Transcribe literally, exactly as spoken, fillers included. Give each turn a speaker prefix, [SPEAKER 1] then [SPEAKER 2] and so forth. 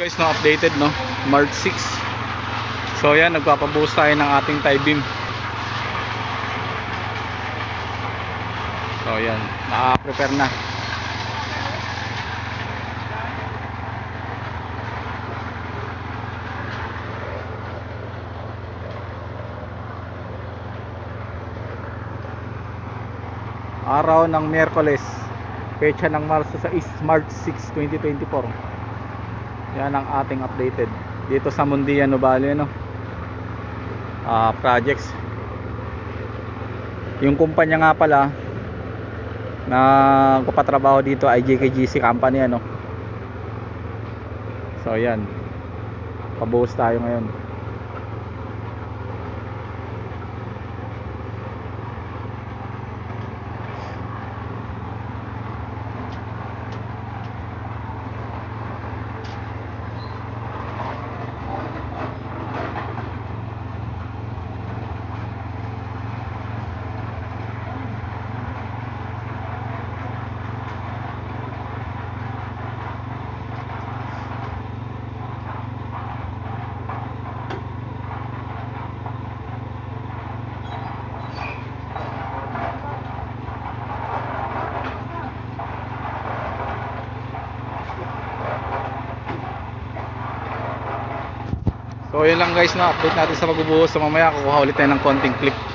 [SPEAKER 1] Guys, no, updated, no, March six. So yan, nagpapabuhos tayo ng ating tie beam. So yan, naka-prepare na. Araw ng Miyerkules, pecha ng Marso sais, March six, twenty twenty-four. Yan ang ating updated dito sa Mundia Nubali, no? Uh, projects. Yung kumpanya nga pala na nagpapatrabaho dito ay J K G C company, ano? So yan, pabuhos tayo ngayon. So yun lang guys, na update natin sa magbubuhos. So mamaya kukuha ulit tayo ng konting clip.